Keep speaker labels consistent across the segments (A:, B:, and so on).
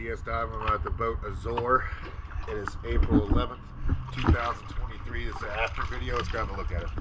A: DS Dive. I'm at the boat Azor. It is April 11th, 2023. This is an after video. Let's go have a look at it.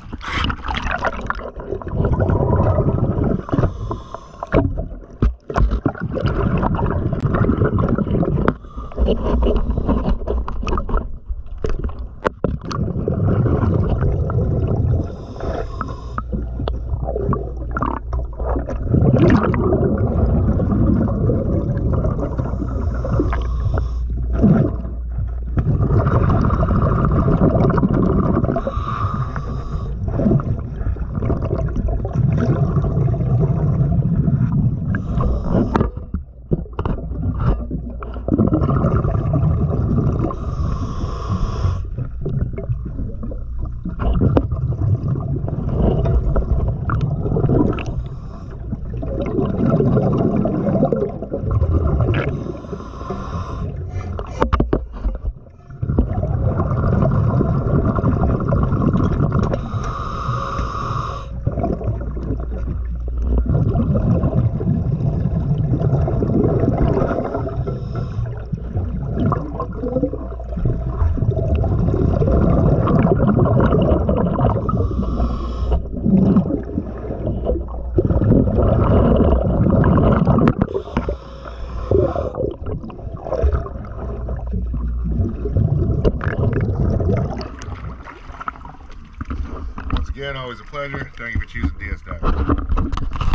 A: Once again, always a pleasure. Thank you for choosing DS Dive.